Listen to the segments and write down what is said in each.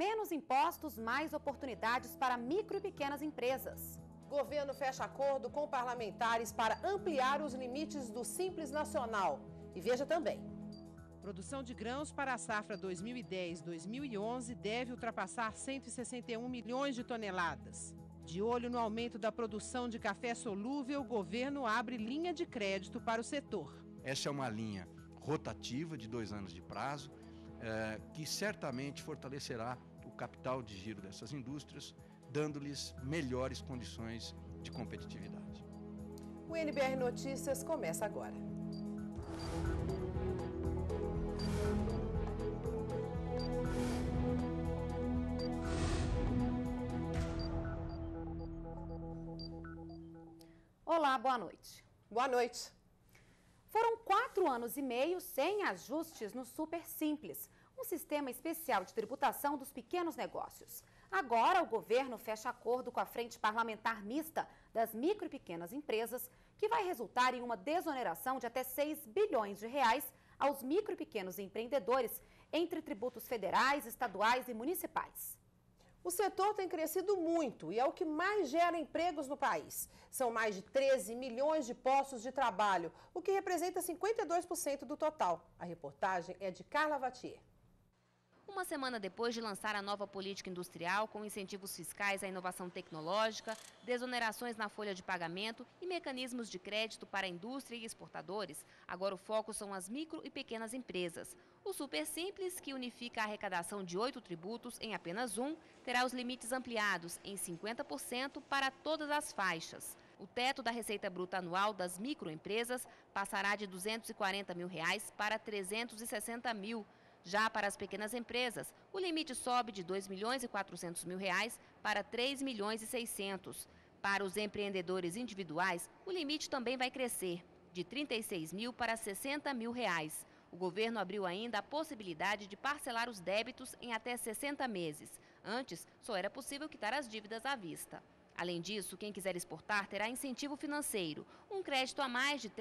Menos impostos, mais oportunidades para micro e pequenas empresas. Governo fecha acordo com parlamentares para ampliar os limites do Simples Nacional. E veja também. Produção de grãos para a safra 2010-2011 deve ultrapassar 161 milhões de toneladas. De olho no aumento da produção de café solúvel, o governo abre linha de crédito para o setor. Essa é uma linha rotativa de 2 anos de prazo, que certamente fortalecerá o capital de giro dessas indústrias, dando-lhes melhores condições de competitividade. O NBR Notícias começa agora. Olá, boa noite. Boa noite. Foram 4 anos e meio sem ajustes no Super Simples, um sistema especial de tributação dos pequenos negócios. Agora, o governo fecha acordo com a Frente Parlamentar Mista das Micro e Pequenas Empresas, que vai resultar em uma desoneração de até 6 bilhões de reais aos micro e pequenos empreendedores entre tributos federais, estaduais e municipais. O setor tem crescido muito e é o que mais gera empregos no país. São mais de 13 milhões de postos de trabalho, o que representa 52% do total. A reportagem é de Carla Vatier. Uma semana depois de lançar a nova política industrial, com incentivos fiscais à inovação tecnológica, desonerações na folha de pagamento e mecanismos de crédito para a indústria e exportadores, agora o foco são as micro e pequenas empresas. O Super Simples, que unifica a arrecadação de 8 tributos em apenas um, terá os limites ampliados em 50% para todas as faixas. O teto da receita bruta anual das microempresas passará de R$ 240 mil para 360 mil. Já para as pequenas empresas, o limite sobe de R$ 2.400.000 para 3.600.000. Para os empreendedores individuais, o limite também vai crescer, de R$ 36 mil para R$ 60 mil. O governo abriu ainda a possibilidade de parcelar os débitos em até 60 meses. Antes, só era possível quitar as dívidas à vista. Além disso, quem quiser exportar terá incentivo financeiro, um crédito a mais de R$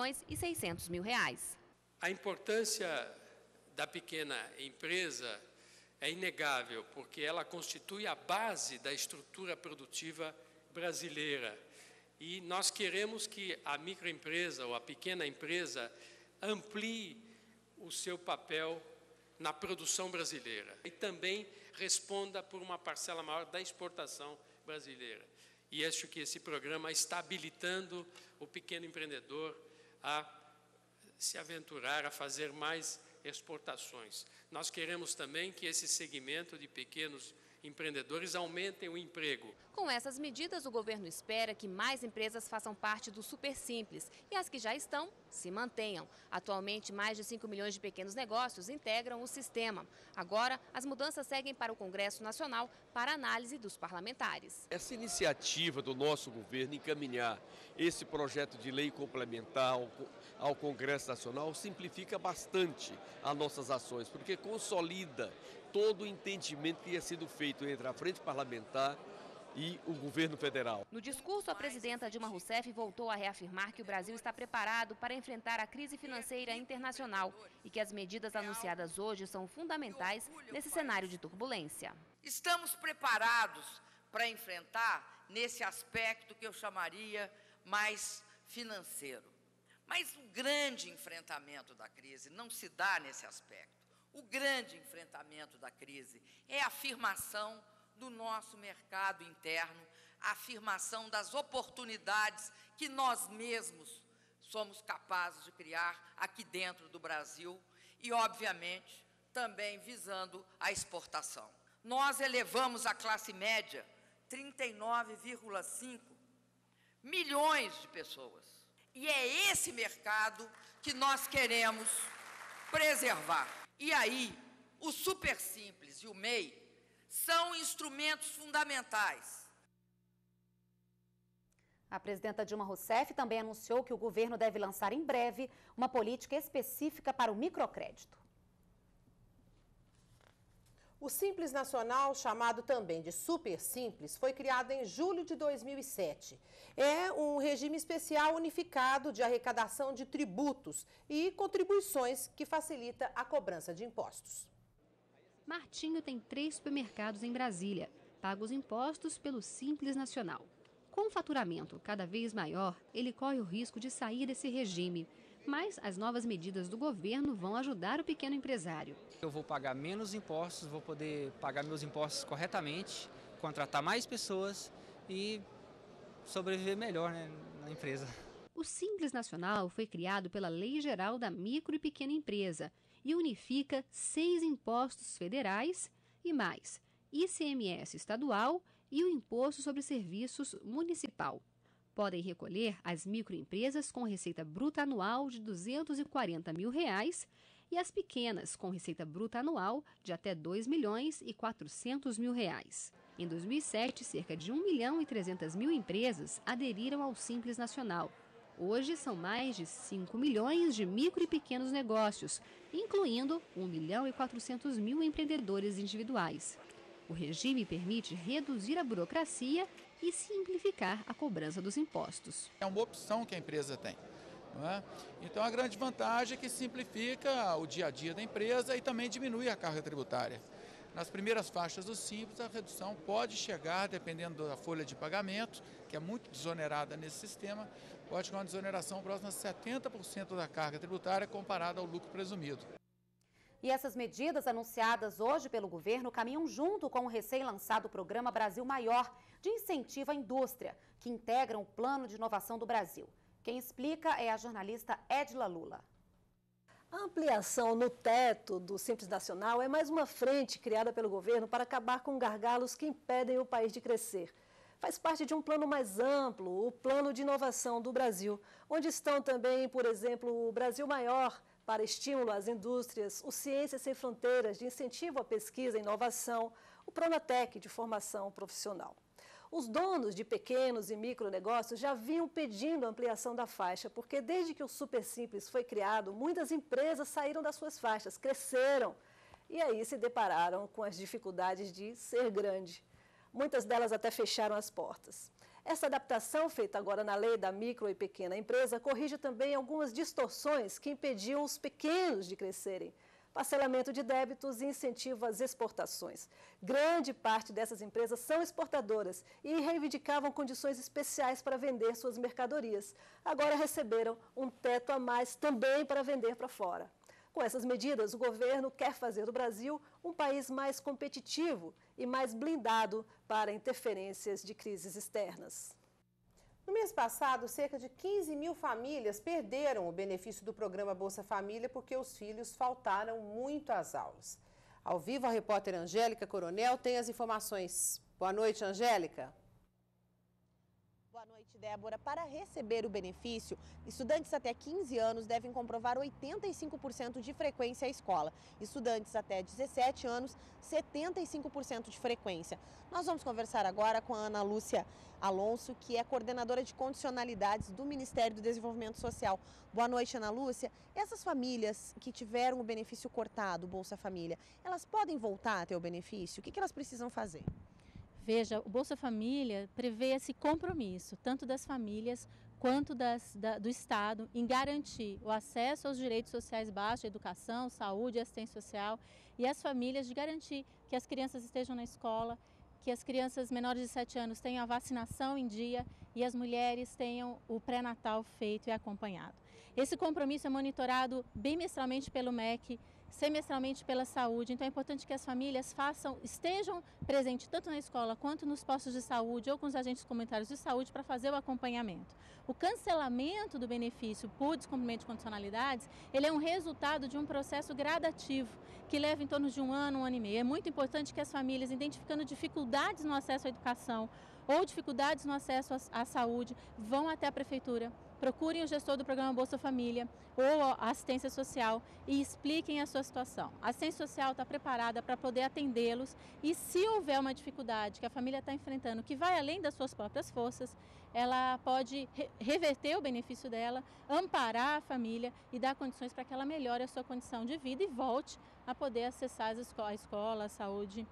3.600.000. A importância da pequena empresa é inegável, porque ela constitui a base da estrutura produtiva brasileira. E nós queremos que a microempresa ou a pequena empresa amplie o seu papel na produção brasileira e também responda por uma parcela maior da exportação brasileira. E acho que esse programa está habilitando o pequeno empreendedor a se aventurar, a fazer mais exportações. Nós queremos também que esse segmento de pequenos empreendedores aumentem o emprego. Com essas medidas, o governo espera que mais empresas façam parte do Super Simples e as que já estão se mantenham. Atualmente, mais de 5 milhões de pequenos negócios integram o sistema. Agora, as mudanças seguem para o Congresso Nacional para análise dos parlamentares. Essa iniciativa do nosso governo encaminhar esse projeto de lei complementar ao Congresso Nacional simplifica bastante as nossas ações, porque consolida todo o entendimento que tinha sido feito entre a Frente Parlamentar e o governo federal. No discurso, a presidenta Dilma Rousseff voltou a reafirmar que o Brasil está preparado para enfrentar a crise financeira internacional e que as medidas anunciadas hoje são fundamentais nesse cenário de turbulência. Estamos preparados para enfrentar nesse aspecto que eu chamaria mais financeiro. Mas o grande enfrentamento da crise não se dá nesse aspecto. O grande enfrentamento da crise é a afirmação do nosso mercado interno, a afirmação das oportunidades que nós mesmos somos capazes de criar aqui dentro do Brasil e, obviamente, também visando a exportação. Nós elevamos a classe média 39,5 milhões de pessoas. E é esse mercado que nós queremos preservar. E aí, o Super Simples e o MEI são instrumentos fundamentais. A presidenta Dilma Rousseff também anunciou que o governo deve lançar em breve uma política específica para o microcrédito. O Simples Nacional, chamado também de Super Simples, foi criado em julho de 2007. É um regime especial unificado de arrecadação de tributos e contribuições que facilita a cobrança de impostos. Martinho tem 3 supermercados em Brasília, paga os impostos pelo Simples Nacional. Com um faturamento cada vez maior, ele corre o risco de sair desse regime. Mas as novas medidas do governo vão ajudar o pequeno empresário. Eu vou pagar menos impostos, vou poder pagar meus impostos corretamente, contratar mais pessoas e sobreviver melhor, né, na empresa. O Simples Nacional foi criado pela Lei Geral da Micro e Pequena Empresa e unifica 6 impostos federais e mais ICMS estadual e o Imposto sobre Serviços Municipal. Podem recolher as microempresas com receita bruta anual de R$ 240 mil e as pequenas com receita bruta anual de até R$ 2.400.000. Em 2007, cerca de 1.300.000 empresas aderiram ao Simples Nacional. Hoje são mais de 5 milhões de micro e pequenos negócios, incluindo 1.400.000 empreendedores individuais. O regime permite reduzir a burocracia e simplificar a cobrança dos impostos. É uma opção que a empresa tem, não é? Então a grande vantagem é que simplifica o dia a dia da empresa e também diminui a carga tributária. Nas primeiras faixas do Simples, a redução pode chegar, dependendo da folha de pagamento, que é muito desonerada nesse sistema, pode chegar uma desoneração próxima a 70% da carga tributária comparada ao lucro presumido. E essas medidas anunciadas hoje pelo governo caminham junto com o recém-lançado Programa Brasil Maior, de incentivo à indústria, que integram o Plano de Inovação do Brasil. Quem explica é a jornalista Edila Lula. A ampliação no teto do Simples Nacional é mais uma frente criada pelo governo para acabar com gargalos que impedem o país de crescer. Faz parte de um plano mais amplo, o Plano de Inovação do Brasil, onde estão também, por exemplo, o Brasil Maior, para estímulo às indústrias, o Ciências Sem Fronteiras, de incentivo à pesquisa e inovação, o Pronatec, de formação profissional. Os donos de pequenos e micronegócios já vinham pedindo a ampliação da faixa, porque desde que o Super Simples foi criado, muitas empresas saíram das suas faixas, cresceram e aí se depararam com as dificuldades de ser grande. Muitas delas até fecharam as portas. Essa adaptação feita agora na lei da micro e pequena empresa corrige também algumas distorções que impediam os pequenos de crescerem. Parcelamento de débitos e incentivo às exportações. Grande parte dessas empresas são exportadoras e reivindicavam condições especiais para vender suas mercadorias. Agora receberam um teto a mais também para vender para fora. Com essas medidas, o governo quer fazer do Brasil um país mais competitivo e mais blindado para interferências de crises externas. No mês passado, cerca de 15 mil famílias perderam o benefício do programa Bolsa Família porque os filhos faltaram muito às aulas. Ao vivo, a repórter Angélica Coronel tem as informações. Boa noite, Angélica. Boa noite, Débora. Para receber o benefício, estudantes até 15 anos devem comprovar 85% de frequência à escola. Estudantes até 17 anos, 75% de frequência. Nós vamos conversar agora com a Ana Lúcia Alonso, que é coordenadora de condicionalidades do Ministério do Desenvolvimento Social. Boa noite, Ana Lúcia. Essas famílias que tiveram o benefício cortado, o Bolsa Família, elas podem voltar a ter o benefício? O que elas precisam fazer? Veja, o Bolsa Família prevê esse compromisso, tanto das famílias quanto do Estado, em garantir o acesso aos direitos sociais básicos, educação, saúde e assistência social, e as famílias de garantir que as crianças estejam na escola, que as crianças menores de 7 anos tenham a vacinação em dia e as mulheres tenham o pré-natal feito e acompanhado. Esse compromisso é monitorado bimestralmente pelo MEC, semestralmente pela saúde, então é importante que as famílias estejam presentes tanto na escola quanto nos postos de saúde ou com os agentes comunitários de saúde para fazer o acompanhamento. O cancelamento do benefício por descumprimento de condicionalidades, ele é um resultado de um processo gradativo que leva em torno de um ano e meio. É muito importante que as famílias, identificando dificuldades no acesso à educação ou dificuldades no acesso à saúde, vão até a prefeitura, procurem o gestor do programa Bolsa Família ou a assistência social e expliquem a sua situação. A assistência social está preparada para poder atendê-los e, se houver uma dificuldade que a família está enfrentando, que vai além das suas próprias forças, ela pode reverter o benefício dela, amparar a família e dar condições para que ela melhore a sua condição de vida e volte a poder acessar a escola, a saúde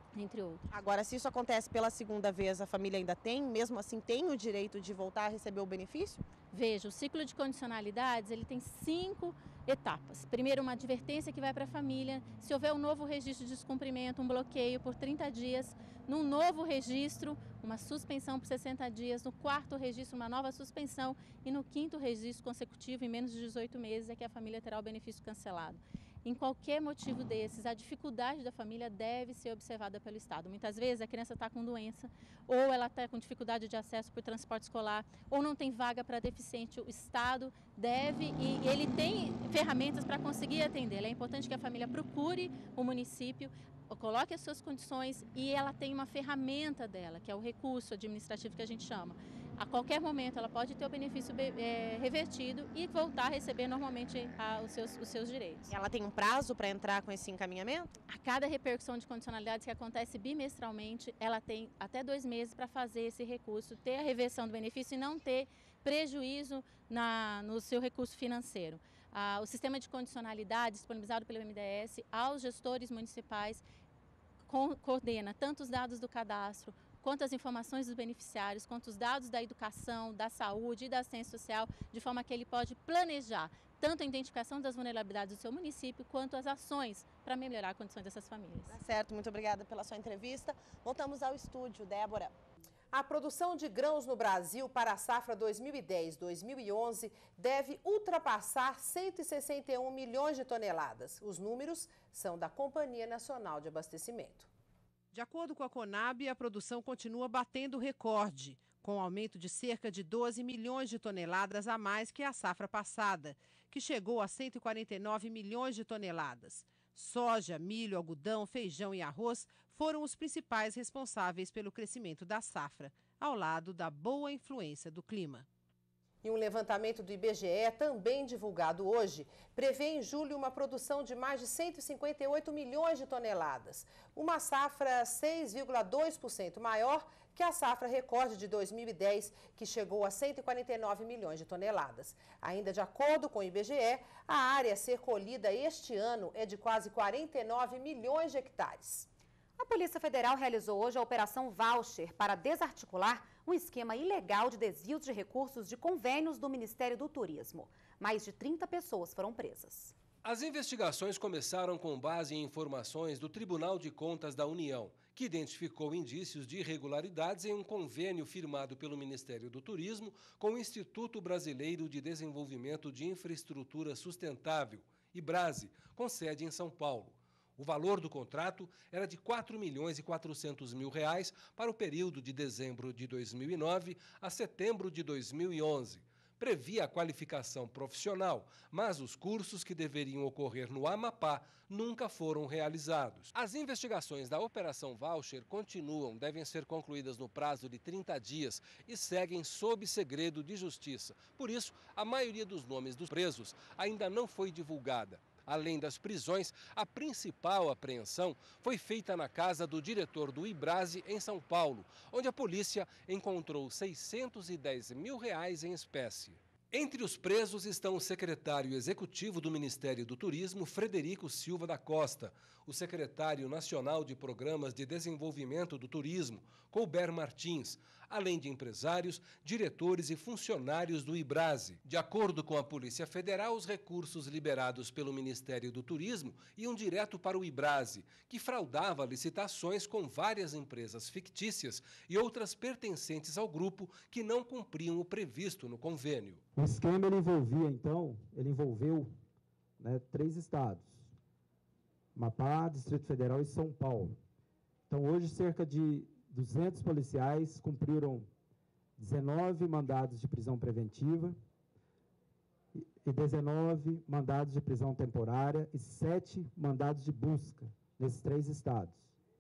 entre outros. Agora, se isso acontece pela segunda vez, a família ainda tem, mesmo assim, tem o direito de voltar a receber o benefício? Veja, o ciclo de condicionalidades, ele tem 5 etapas. Primeiro, uma advertência que vai para a família. Se houver um novo registro de descumprimento, um bloqueio por 30 dias. Num novo registro, uma suspensão por 60 dias. No quarto registro, uma nova suspensão. E no quinto registro consecutivo, em menos de 18 meses, é que a família terá o benefício cancelado. Em qualquer motivo desses, a dificuldade da família deve ser observada pelo Estado. Muitas vezes a criança está com doença, ou ela está com dificuldade de acesso por transporte escolar, ou não tem vaga para deficiente. O Estado deve, e ele tem ferramentas para conseguir atendê-la. É importante que a família procure o município, coloque as suas condições e ela tem uma ferramenta dela, que é o recurso administrativo que a gente chama. A qualquer momento ela pode ter o benefício revertido e voltar a receber normalmente os seus direitos. E ela tem um prazo para entrar com esse encaminhamento? A cada repercussão de condicionalidades que acontece bimestralmente, ela tem até 2 meses para fazer esse recurso, ter a reversão do benefício e não ter prejuízo no seu recurso financeiro. O sistema de condicionalidade disponibilizado pelo MDS aos gestores municipais coordena tanto os dados do cadastro, quanto as informações dos beneficiários, quanto os dados da educação, da saúde e da assistência social, de forma que ele pode planejar tanto a identificação das vulnerabilidades do seu município, quanto as ações para melhorar a condição dessas famílias. Tá certo, muito obrigada pela sua entrevista. Voltamos ao estúdio, Débora. A produção de grãos no Brasil para a safra 2010-2011 deve ultrapassar 161 milhões de toneladas. Os números são da Companhia Nacional de Abastecimento. De acordo com a Conab, a produção continua batendo recorde, com um aumento de cerca de 12 milhões de toneladas a mais que a safra passada, que chegou a 149 milhões de toneladas. Soja, milho, algodão, feijão e arroz foram os principais responsáveis pelo crescimento da safra, ao lado da boa influência do clima. E um levantamento do IBGE, também divulgado hoje, prevê em julho uma produção de mais de 158 milhões de toneladas, uma safra 6,2% maior que a safra recorde de 2010, que chegou a 149 milhões de toneladas. Ainda de acordo com o IBGE, a área a ser colhida este ano é de quase 49 milhões de hectares. A Polícia Federal realizou hoje a Operação Voucher para desarticular um esquema ilegal de desvios de recursos de convênios do Ministério do Turismo. Mais de 30 pessoas foram presas. As investigações começaram com base em informações do Tribunal de Contas da União, que identificou indícios de irregularidades em um convênio firmado pelo Ministério do Turismo com o Instituto Brasileiro de Desenvolvimento de Infraestrutura Sustentável, IBRASE, com sede em São Paulo. O valor do contrato era de R$ 4.400.000 para o período de dezembro de 2009 a setembro de 2011. Previa a qualificação profissional, mas os cursos que deveriam ocorrer no Amapá nunca foram realizados. As investigações da Operação Voucher devem ser concluídas no prazo de 30 dias e seguem sob segredo de justiça. Por isso, a maioria dos nomes dos presos ainda não foi divulgada. Além das prisões, a principal apreensão foi feita na casa do diretor do IBRASE, em São Paulo, onde a polícia encontrou R$ 610 mil em espécie. Entre os presos estão o secretário executivo do Ministério do Turismo, Frederico Silva da Costa, o secretário nacional de Programas de Desenvolvimento do Turismo, Colbert Martins, além de empresários, diretores e funcionários do IBRASE. De acordo com a Polícia Federal, os recursos liberados pelo Ministério do Turismo iam direto para o IBRASE, que fraudava licitações com várias empresas fictícias e outras pertencentes ao grupo que não cumpriam o previsto no convênio. O esquema envolveu 3 estados, Amapá, Distrito Federal e São Paulo. Então, hoje, cerca de 200 policiais cumpriram 19 mandados de prisão preventiva e 19 mandados de prisão temporária e 7 mandados de busca nesses 3 estados.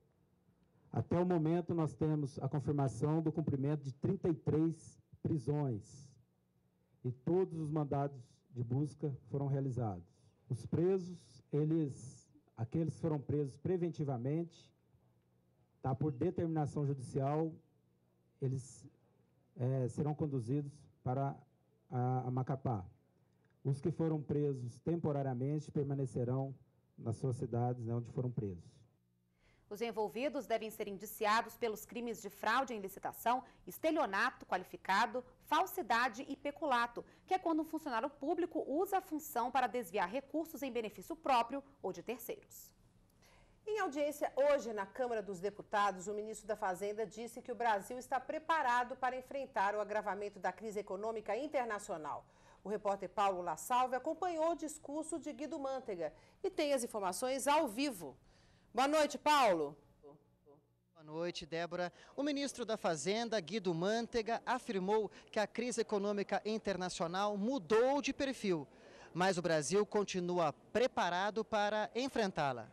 Até o momento, nós temos a confirmação do cumprimento de 33 prisões e todos os mandados de busca foram realizados. Os presos, aqueles que foram presos preventivamente, por determinação judicial, eles serão conduzidos para a Macapá. Os que foram presos temporariamente permanecerão nas suas cidades onde foram presos. Os envolvidos devem ser indiciados pelos crimes de fraude em licitação, estelionato qualificado, falsidade e peculato, que é quando um funcionário público usa a função para desviar recursos em benefício próprio ou de terceiros. Em audiência hoje na Câmara dos Deputados, o ministro da Fazenda disse que o Brasil está preparado para enfrentar o agravamento da crise econômica internacional. O repórter Paulo La Salve acompanhou o discurso de Guido Mantega e tem as informações ao vivo. Boa noite, Paulo. Boa noite, Débora. O ministro da Fazenda, Guido Mantega, afirmou que a crise econômica internacional mudou de perfil, mas o Brasil continua preparado para enfrentá-la.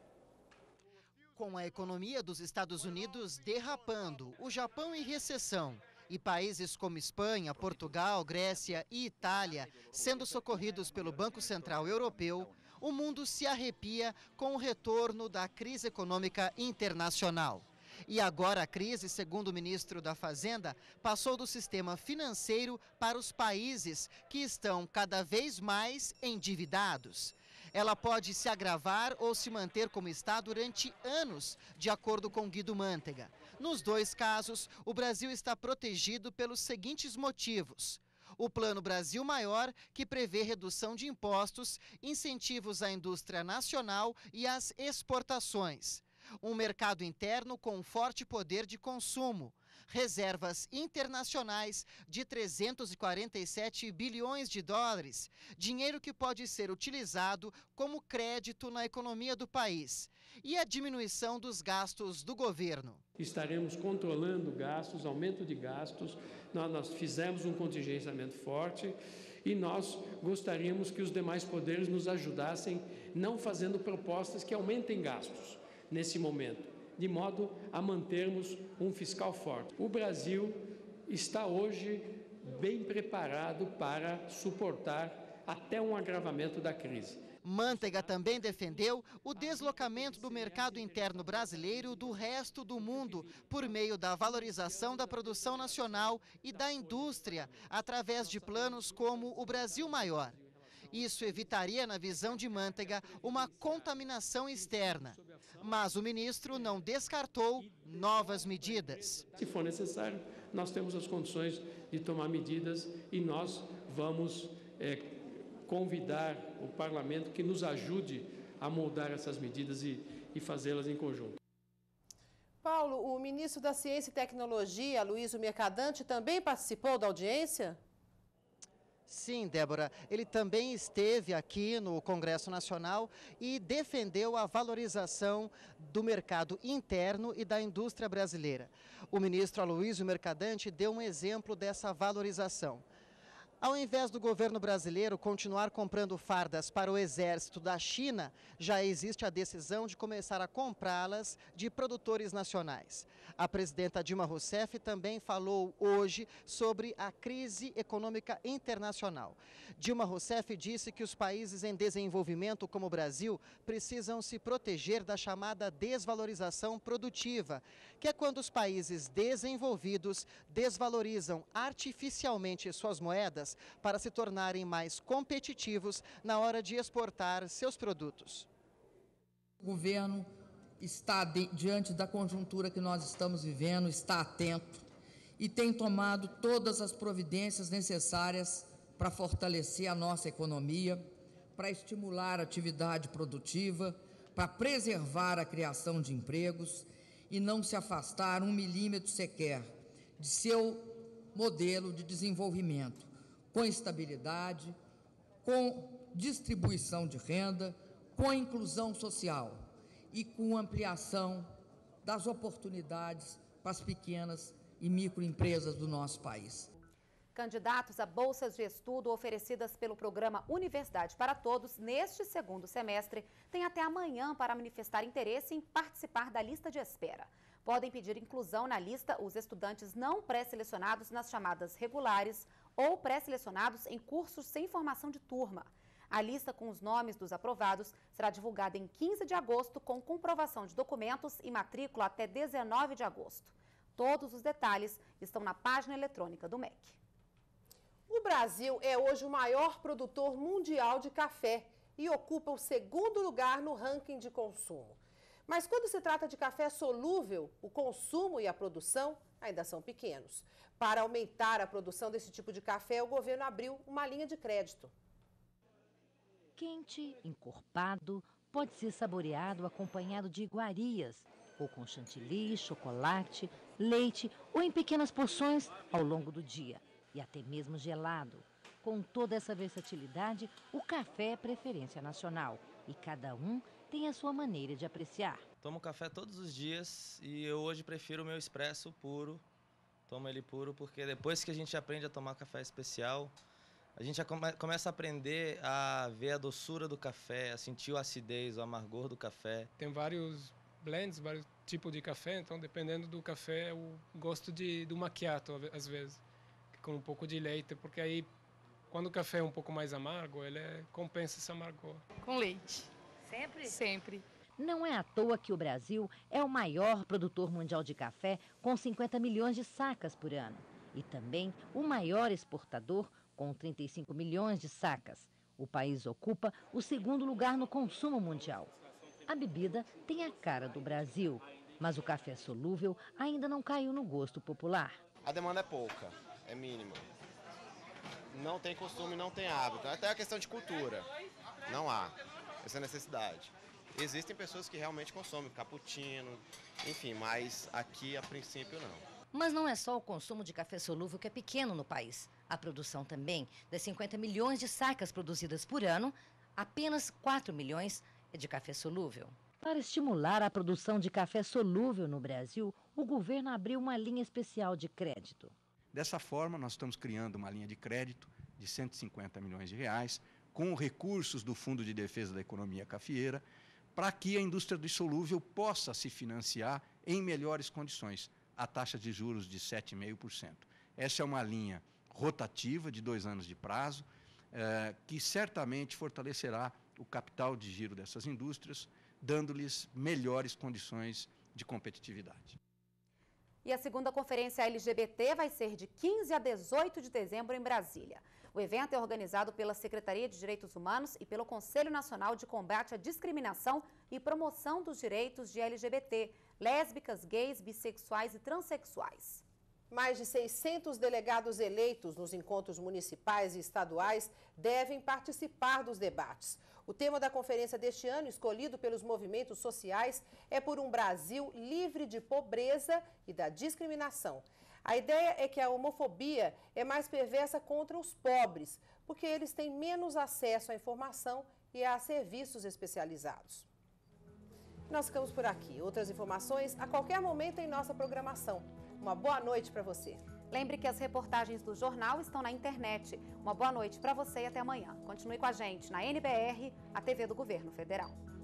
Com a economia dos Estados Unidos derrapando, o Japão em recessão e países como Espanha, Portugal, Grécia e Itália sendo socorridos pelo Banco Central Europeu, o mundo se arrepia com o retorno da crise econômica internacional. E agora a crise, segundo o ministro da Fazenda, passou do sistema financeiro para os países que estão cada vez mais endividados. Ela pode se agravar ou se manter como está durante anos, de acordo com Guido Mantega. Nos dois casos, o Brasil está protegido pelos seguintes motivos: o Plano Brasil Maior, que prevê redução de impostos, incentivos à indústria nacional e às exportações. Um mercado interno com forte poder de consumo. Reservas internacionais de 347 bilhões de dólares, dinheiro que pode ser utilizado como crédito na economia do país. E a diminuição dos gastos do governo. Estaremos controlando gastos, aumento de gastos. Nós fizemos um contingenciamento forte e nós gostaríamos que os demais poderes nos ajudassem, não fazendo propostas que aumentem gastos nesse momento, de modo a mantermos um fiscal forte. O Brasil está hoje bem preparado para suportar até um agravamento da crise. Mantega também defendeu o deslocamento do mercado interno brasileiro do resto do mundo por meio da valorização da produção nacional e da indústria, através de planos como o Brasil Maior. Isso evitaria, na visão de Mantega, uma contaminação externa. Mas o ministro não descartou novas medidas. Se for necessário, nós temos as condições de tomar medidas e nós vamos convidar o parlamento que nos ajude a moldar essas medidas e fazê-las em conjunto. Paulo, o ministro da Ciência e Tecnologia, Aloysio Mercadante, também participou da audiência? Sim, Débora, ele também esteve aqui no Congresso Nacional e defendeu a valorização do mercado interno e da indústria brasileira. O ministro Aloysio Mercadante deu um exemplo dessa valorização. Ao invés do governo brasileiro continuar comprando fardas para o exército da China, já existe a decisão de começar a comprá-las de produtores nacionais. A presidenta Dilma Rousseff também falou hoje sobre a crise econômica internacional. Dilma Rousseff disse que os países em desenvolvimento, como o Brasil, precisam se proteger da chamada desvalorização produtiva, que é quando os países desenvolvidos desvalorizam artificialmente suas moedas para se tornarem mais competitivos na hora de exportar seus produtos. O governo está diante da conjuntura que nós estamos vivendo, está atento e tem tomado todas as providências necessárias para fortalecer a nossa economia, para estimular a atividade produtiva, para preservar a criação de empregos e não se afastar 1 milímetro sequer de seu modelo de desenvolvimento, com estabilidade, com distribuição de renda, com inclusão social e com ampliação das oportunidades para as pequenas e microempresas do nosso país. Candidatos a bolsas de estudo oferecidas pelo programa Universidade para Todos neste segundo semestre têm até amanhã para manifestar interesse em participar da lista de espera. Podem pedir inclusão na lista os estudantes não pré-selecionados nas chamadas regulares ou pré-selecionados em cursos sem formação de turma. A lista com os nomes dos aprovados será divulgada em 15 de agosto com comprovação de documentos e matrícula até 19 de agosto. Todos os detalhes estão na página eletrônica do MEC. O Brasil é hoje o maior produtor mundial de café e ocupa o segundo lugar no ranking de consumo. Mas quando se trata de café solúvel, o consumo e a produção ainda são pequenos. Para aumentar a produção desse tipo de café, o governo abriu uma linha de crédito. Quente, encorpado, pode ser saboreado acompanhado de iguarias, ou com chantilly, chocolate, leite ou em pequenas porções ao longo do dia, e até mesmo gelado. Com toda essa versatilidade, o café é preferência nacional e cada um tem a sua maneira de apreciar. Tomo café todos os dias e eu hoje prefiro o meu expresso puro. Tomo ele puro porque depois que a gente aprende a tomar café especial, a gente já começa a aprender a ver a doçura do café, a sentir a acidez, o amargor do café. Tem vários blends, vários tipos de café, então dependendo do café eu gosto do macchiato às vezes, com um pouco de leite, porque aí quando o café é um pouco mais amargo, ele compensa esse amargor. Com leite. Sempre? Sempre. Não é à toa que o Brasil é o maior produtor mundial de café, com 50 milhões de sacas por ano. E também o maior exportador, com 35 milhões de sacas. O país ocupa o segundo lugar no consumo mundial. A bebida tem a cara do Brasil, mas o café solúvel ainda não caiu no gosto popular. A demanda é pouca, é mínima. Não tem costume, não tem hábito. Até a questão de cultura. Não há essa necessidade. Existem pessoas que realmente consomem cappuccino, enfim, mas aqui a princípio não. Mas não é só o consumo de café solúvel que é pequeno no país. A produção também. Das 50 milhões de sacas produzidas por ano, apenas 4 milhões é de café solúvel. Para estimular a produção de café solúvel no Brasil, o governo abriu uma linha especial de crédito. Dessa forma, nós estamos criando uma linha de crédito de 150 milhões de reais, com recursos do Fundo de Defesa da Economia Cafeeira, para que a indústria do solúvel possa se financiar em melhores condições, a taxa de juros de 7,5%. Essa é uma linha rotativa de 2 anos de prazo, que certamente fortalecerá o capital de giro dessas indústrias, dando-lhes melhores condições de competitividade. E a segunda conferência LGBT vai ser de 15 a 18 de dezembro em Brasília. O evento é organizado pela Secretaria de Direitos Humanos e pelo Conselho Nacional de Combate à Discriminação e Promoção dos Direitos de LGBT, lésbicas, gays, bissexuais e transexuais. Mais de 600 delegados eleitos nos encontros municipais e estaduais devem participar dos debates. O tema da conferência deste ano, escolhido pelos movimentos sociais, é por um Brasil livre de pobreza e da discriminação. A ideia é que a homofobia é mais perversa contra os pobres, porque eles têm menos acesso à informação e a serviços especializados. Nós ficamos por aqui. Outras informações a qualquer momento em nossa programação. Uma boa noite para você. Lembre que as reportagens do jornal estão na internet. Uma boa noite para você e até amanhã. Continue com a gente na NBR, a TV do Governo Federal.